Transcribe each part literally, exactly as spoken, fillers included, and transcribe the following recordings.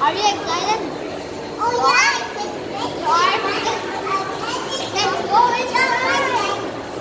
Are you excited? Oh yeah! You are? Let's go inside!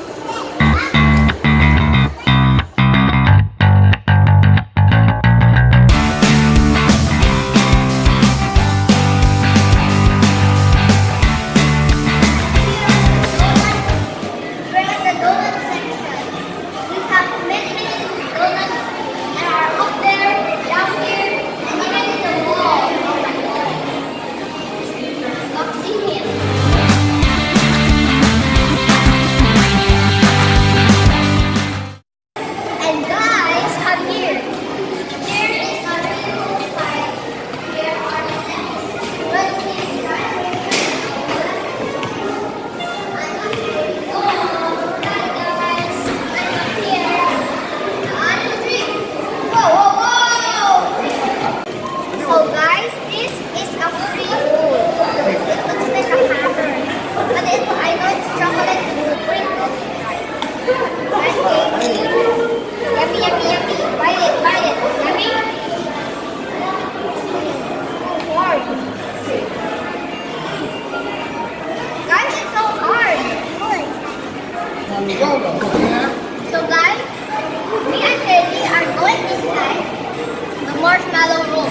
So guys, me and Lily are going inside the marshmallow room.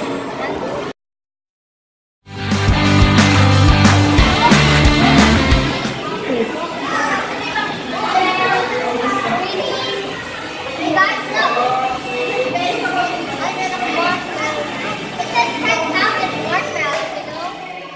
You guys know, under the marshmallow, it says ten thousand marshmallows, you know?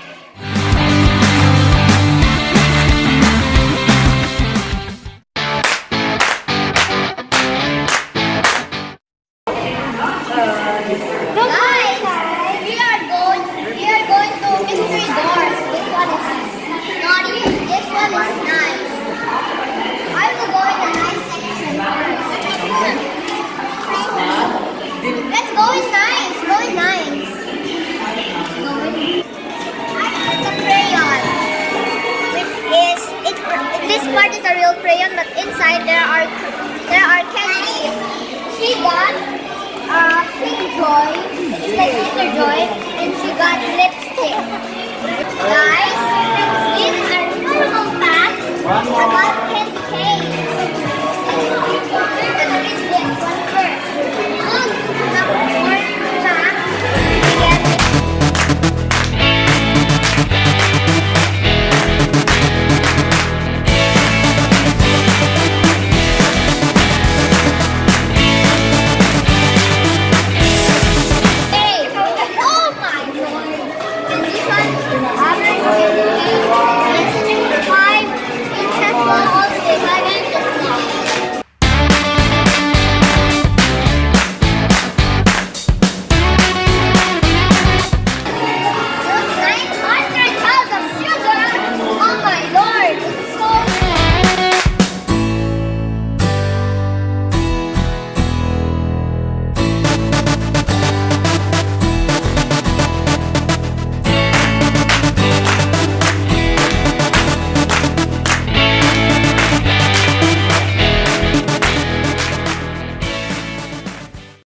Let's go in nice, go in nice. Go in. I have the crayon, which is it. This part is a real crayon, but inside there are there are candies. She got uh, pink joy, it's like Kinder Joy, and she got lipstick. Guys, these are normal facts about candy.